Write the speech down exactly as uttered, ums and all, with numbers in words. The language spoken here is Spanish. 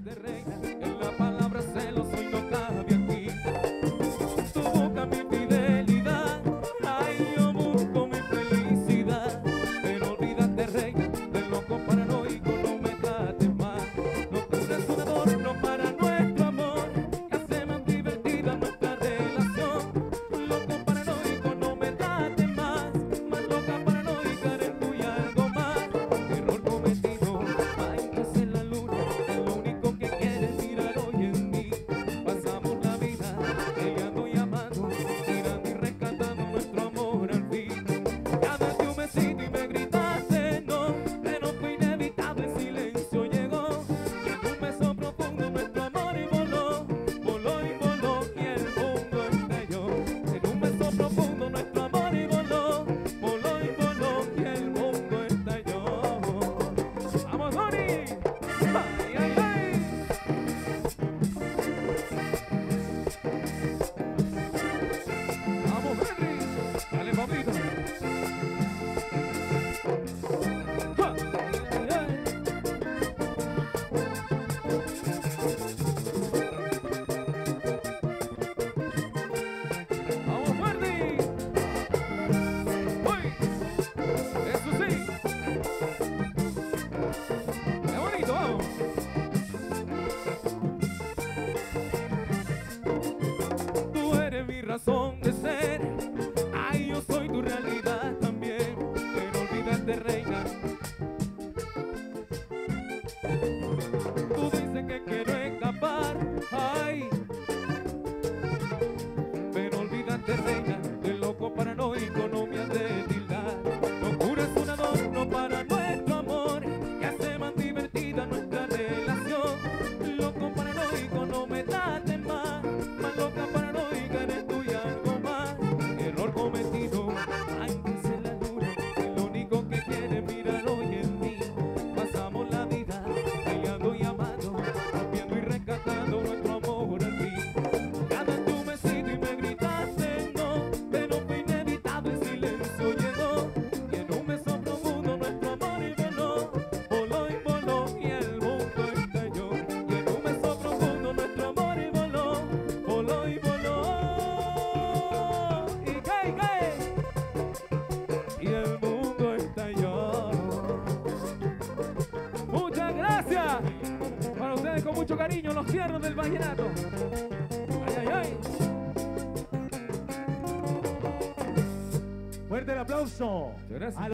olvidaste, reina, en la palabra celos hoy no cabe aquí. Tú buscas mi fidelidad, ay, yo busco mi felicidad. Pero olvídate, reina, del loco paranoico, no me trates más. No tienes un adorno para nuestro amor, que hace más divertida nuestra relación. Loco paranoico, no me trates más, más loca paranoica eres tú y algo más. Error cometido, ay, que es en la luna, es lo único que quieres mirar hoy en mí. Pasamos la vida peleando y amando, tirando y rescatando nuestro amor al fin. Ya me di un besito y me gritaste no, pero fue inevitable, el silencio llegó. Y en un beso profundo nuestro amor y voló, voló y voló y el mundo estalló. En un beso profundo nuestro amor y voló, voló y voló y el mundo estalló. ¡Vamos, Doni! ¡Ay, ay, ay! ¡Vamos, Henry! ¡Dale, papito! ¡Ja! ¡Ay, ay! ¡Vamos, Henry! ¡Uy! ¡Eso sí! ¡Qué bonito, vamos! Tú eres mi razón de ser, ay, yo soy tu realidad también. Pero olvídate, reina, tú dices que quiero escapar, ay, pero olvídate, reina, del loco paranoico no me has de tildar. Locura es un adorno para nuestro amor, que hace más divertida nuestra relación. Loco paranoico, no me trates más, más loca paranoica eres tú y algo más. Error cometido, ay, que es en la luna, es lo único que quieres mirar hoy en mí. Pasamos la vida peleando y amando, rompiendo y rescatando nuestro amor al fin. Ya me di un besito y me gritaste no, pero fue inevitable, el silencio llegó. Y en un beso profundo nuestro amor y voló, voló y voló y el mundo estalló. Y en un beso profundo nuestro amor y voló, voló y voló. ¿Y qué, y qué? Y el mundo estalló. Muchas gracias. Para ustedes con mucho cariño, los tiernos del vallenato. Ay, ay, ay. Fuerte el aplauso. Muchas gracias. A